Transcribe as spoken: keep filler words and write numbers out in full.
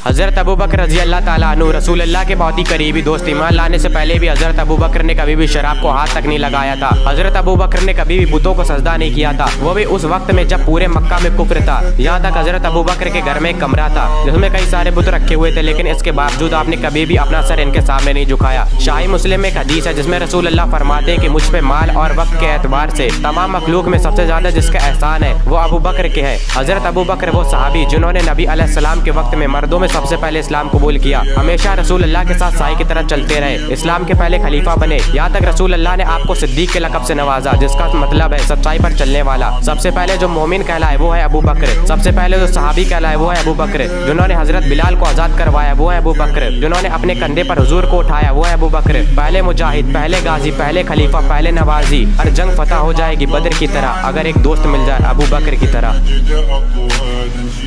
हजरत अबू बकर रजी अल्लाह ताला अन्हु रसूल अल्लाह के बहुत ही करीबी दोस्त। ईमान लाने से पहले भी हजरत अबू बकर ने कभी भी शराब को हाथ तक नहीं लगाया था। हजरत अबू बकर ने कभी भी बुतों को सजदा नहीं किया था, वो भी उस वक्त में जब पूरे मक्का में कुफ्र था। यहाँ तक हजरत अबू बकर के घर में एक कमरा था जिसमें कई सारे बुत रखे हुए थे, लेकिन इसके बावजूद आपने कभी भी अपना सर इनके सामने नहीं झुकाया। शाही मुस्लिम में एक हदीस है जिसमें रसूल अल्लाह फरमाते हैं कि मुझ पे माल और वक्त के एतबार से तमाम मखलूक में सबसे ज्यादा जिसका एहसान है वो अबू बकर के है। हजरत अबू बकर वो सहाबी जिन्होंने नबी अलैहिस्सलाम के वक्त में मर्दों में सबसे पहले इस्लाम कबूल किया, हमेशा रसूल अल्लाह के साथ साई की तरह चलते रहे, इस्लाम के पहले खलीफा बने। यहाँ तक रसूल अल्लाह ने आपको सिद्दीक के लक़ब से नवाजा, जिसका मतलब है सच्चाई पर चलने वाला। सबसे पहले जो मोमिन कहलाए वो है अबू बकर, सबसे पहले जो सहाबी कहलाए वो है अबू बकर, जिन्होंने हजरत बिलाल को आजाद करवाया वो है अबू बकर, जिन्होंने अपने कंधे पर हुजूर को उठाया वो है अबू बकर। पहले मुजाहिद, पहले गाजी, पहले खलीफा, पहले नवाजी। हर जंग फतह हो जाएगी बदर की तरह अगर एक दोस्त मिल जाए अबू बकर की तरह।